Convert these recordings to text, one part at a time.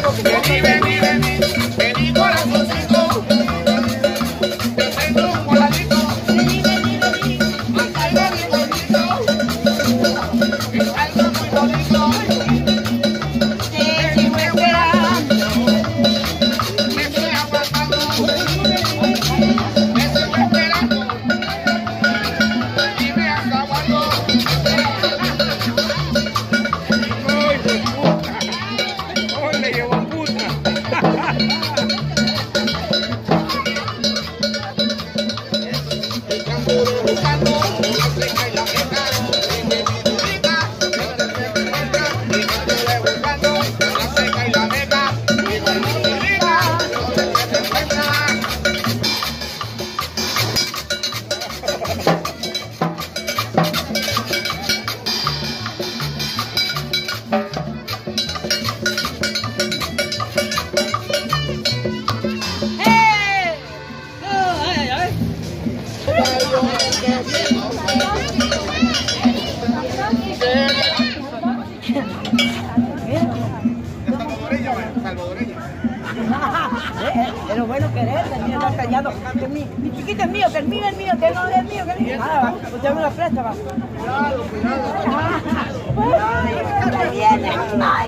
Vení, vení, vení, vení corazoncito. Te tengo un voladito. Vení, vení, vení. Ay, vení, bonito. Es algo muy bonito. Te sigo esperando. Me estoy aguantando. Me sigo esperando. Y me has aguantado. Le llevó puta. Buscando la seca y la seca, rica, buscando la seca y la seca, rica, salvadoreña. Es lo bueno querer, el mío está callado. Mi chiquito es mío, que el mío es mío, que no es mío, que es mío. Nada, va, usted me lo presta, va. Cuidado, cuidado. Ay, ¿dónde viene? Ay.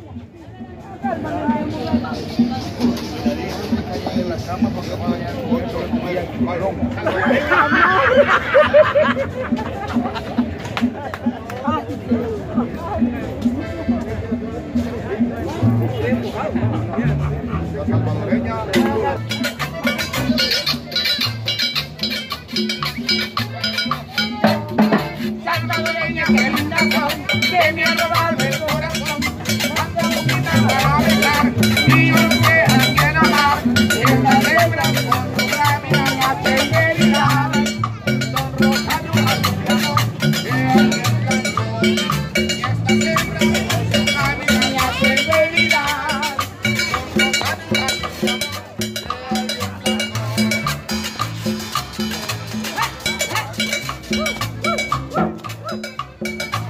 En la cama porque va a dañar un bolso de balón. Salvadoreña. Salvadoreña, qué linda son, viene a robarme el corazón. Cuando boquita para besar, y yo no sé a quién amar. En la hembra con tu camina, la temeridad. Son Rosario Azuliano, que alguien cantó. Y esta hembra con tu camina, la temeridad. Son Rosario Azuliano, que alguien cantó.